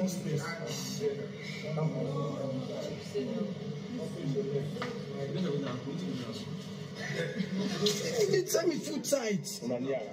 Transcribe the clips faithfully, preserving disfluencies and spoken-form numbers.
Tell me food tight.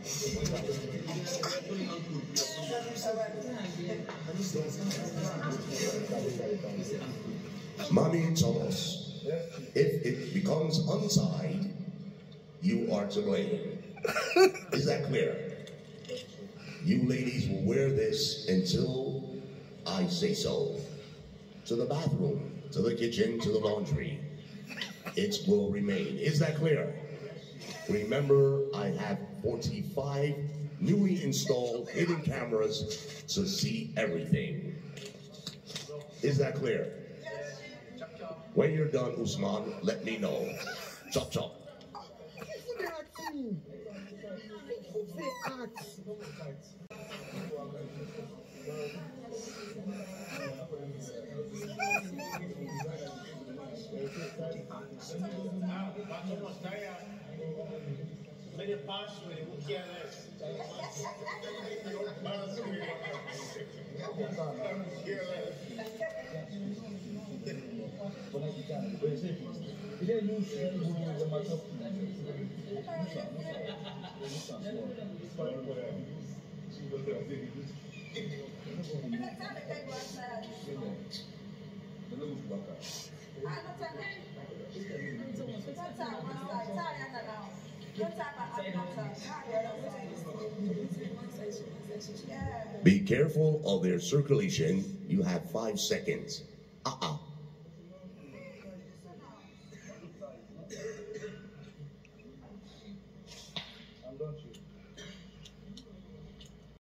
Mommy told us, if it becomes untied, you are to blame. Is that clear? You ladies will wear this until I say so. To the bathroom, to the kitchen, to the laundry. It will remain. Is that clear? Remember, I have forty-five newly installed hidden cameras to see everything. Is that clear? When you're done, Usman, let me know. Chop chop. Be careful of their circulation. You have five seconds. Uh-uh.